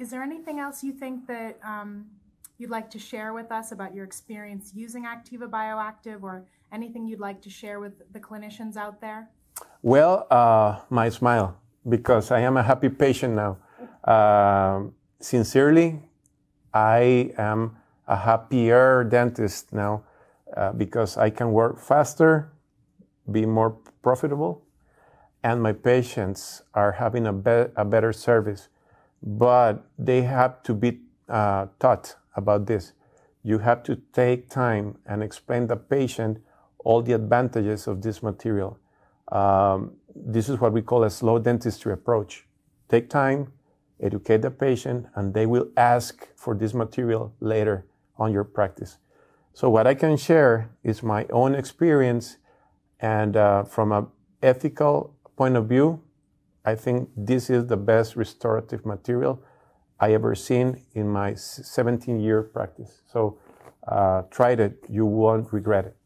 is there anything else you think that you'd like to share with us about your experience using ACTIVA BioActive, or anything you'd like to share with the clinicians out there? Well, my smile, because I am a happy patient now. Sincerely, I am a happier dentist now because I can work faster, be more profitable, and my patients are having a better service. But they have to be taught about this. You have to take time and explain the patient all the advantages of this material. This is what we call a slow dentistry approach. Take time, educate the patient, and they will ask for this material later on your practice. So what I can share is my own experience, and from an ethical point of view, I think this is the best restorative material I ever seen in my 17-year practice. So try it, you won't regret it.